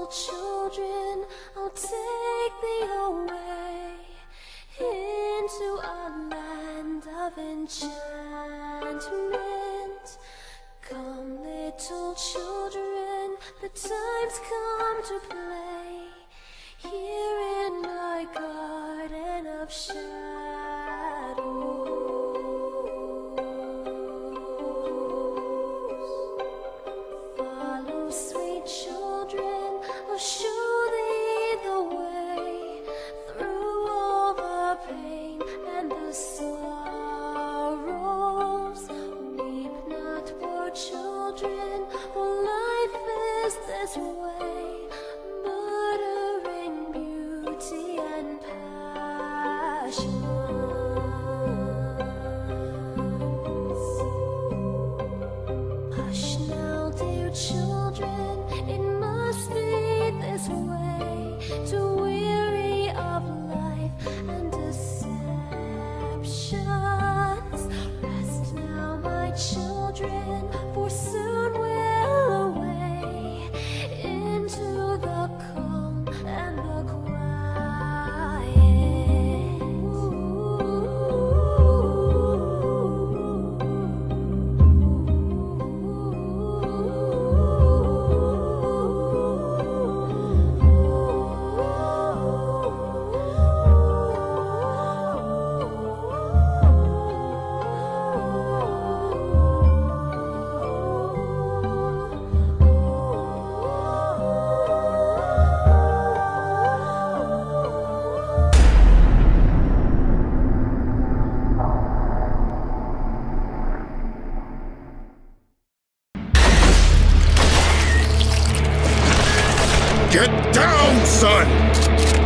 children, I'll take thee away into a land of enchantment. Come, little children, the time's come to play here in my garden of shadows. Follow, sweet children, I'll show thee the way through all the pain and the sorrows. Weep not, poor children, for life is this way, murdering beauty and passion. Hush now, dear children, it must be this way, to weary of life and deceptions. Rest now, my children, for soon we'll away into the calm and the quiet. Get down, son!